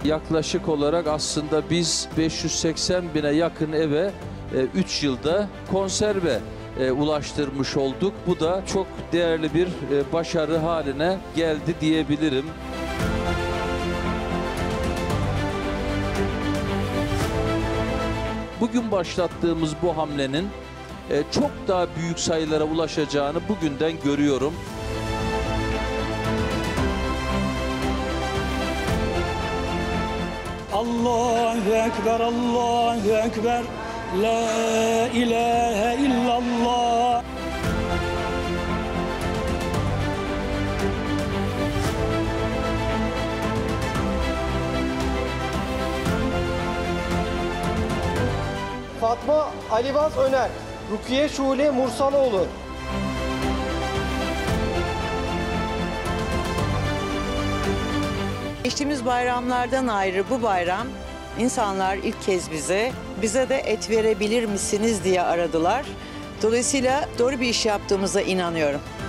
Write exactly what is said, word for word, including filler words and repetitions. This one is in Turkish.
Yaklaşık olarak aslında biz beş yüz seksen bine yakın eve üç yılda konserve ulaştırmış olduk. Bu da çok değerli bir başarı haline geldi diyebilirim. Bugün başlattığımız bu hamlenin çok daha büyük sayılara ulaşacağını bugünden görüyorum. Allahu Ekber, Allahu Ekber, La ilahe illallah. Fatma Alivaz Öner, Rukiye Şule Mursaloğlu. Geçtiğimiz bayramlardan ayrı bu bayram insanlar ilk kez bize, bize de et verebilir misiniz diye aradılar. Dolayısıyla doğru bir iş yaptığımıza inanıyorum.